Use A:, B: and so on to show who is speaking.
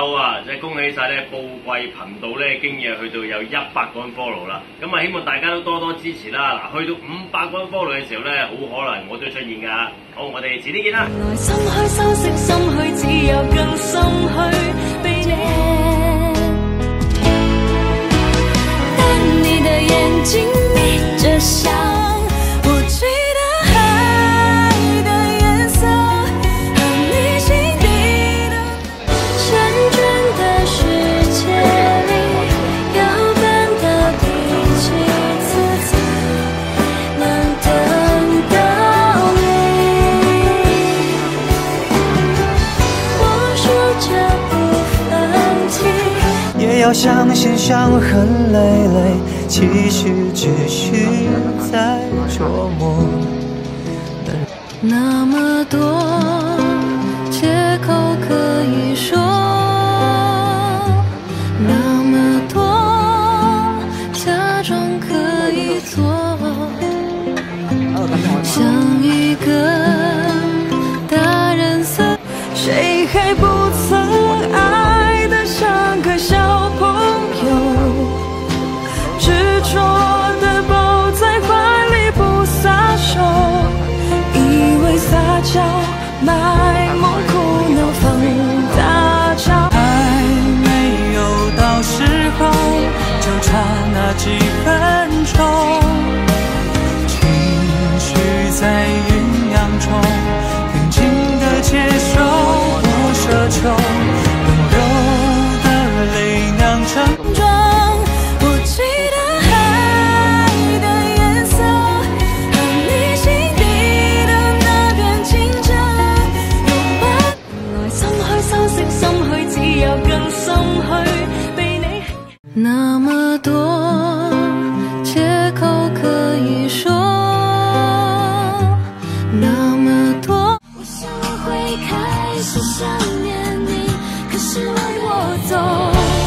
A: 好啊！即係恭喜晒咧，報貴頻道咧，經已去到有100個人 follow 啦。咁啊，希望大家都多多支持啦。嗱，去到500個人 follow 嘅時候咧，好可能我都出現㗎。好，我哋遲啲見啦。
B: 心虛收拾心虛，只有更心虛被你。當你的眼睛眯着笑。
C: 要相信伤痕累累，其实只需在琢磨。
B: 那么多借口可以说，那么多假装可以做，像一个大人色，谁还不曾爱得像个小。 卖萌苦恼放大招，
C: 还没有到时候，就差那几分钟。情绪在酝酿中，平静地接受，不奢求，温柔的泪酿成妆。
B: 我记得。 那么多借口可以说，那么多。我想我会开始想念你，可是为我走。